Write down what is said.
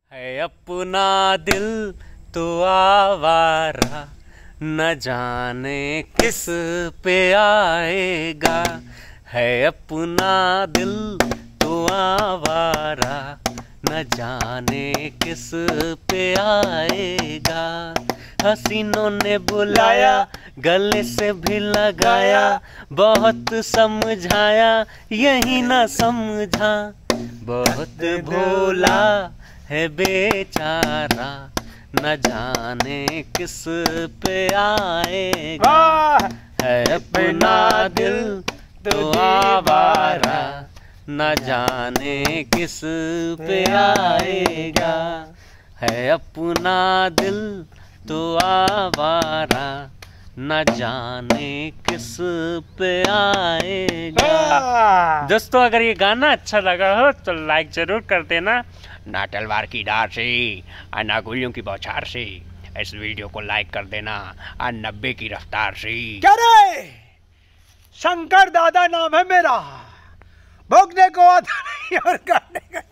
है अपना दिल तो आवारा, न जाने किस पे आएगा। है अपना दिल तो आवारा, न जाने किस पे आएगा। हसीनों ने बुलाया, गले से भी लगाया, बहुत समझाया यही ना समझा। बहुत भोला है बेचारा, न जाने किस पे आएगा। है अपना दिल तो आवारा, न जाने किस पे आएगा। है अपना दिल तो आवारा, न जाने किस पे आएगा। दोस्तों, अगर ये गाना अच्छा लगा हो तो लाइक जरूर कर देना। ना तलवार की धार से और ना गोलियों की बौछार से इस वीडियो को लाइक कर देना, और 90 की रफ्तार से। क्या रे? शंकर दादा नाम है मेरा, भोगने को आता नहीं और गाने का